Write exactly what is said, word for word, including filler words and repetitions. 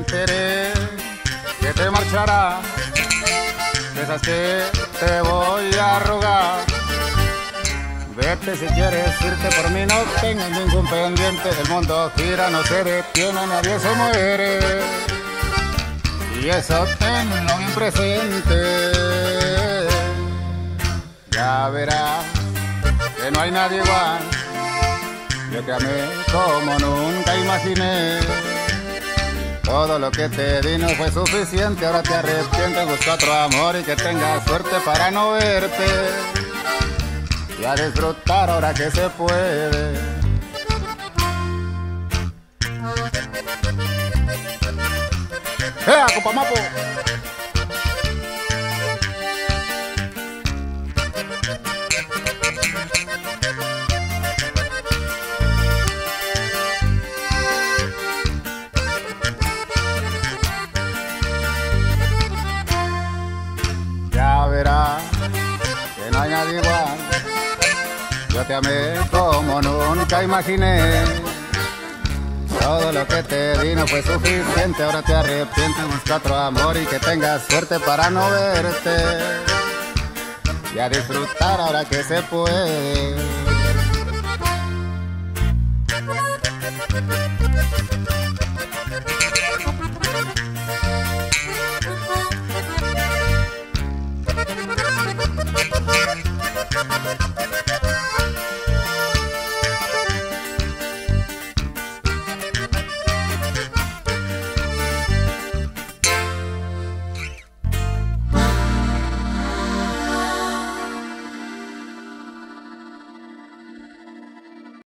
enteré que te marcharás, esas que te voy a rogar. Vete si quieres irte, por mí no tengas ningún pendiente. El mundo gira, no se detiene, nadie se muere. Y eso tenlo bien presente. Ya verás que no hay nadie igual. Yo te amé como nunca imaginé. Todo lo que te di no fue suficiente, ahora te arrepientes, busca otro amor y que tengas suerte para no verte. Y a disfrutar ahora que se puede. ¡Eh, Copamapo! Ya verás que no hay nadie igual. Yo te amé como nunca imaginé. Todo lo que te di no fue suficiente, ahora te arrepientes, busca otro amor y que tengas suerte para no verte. Y a disfrutar ahora que se puede.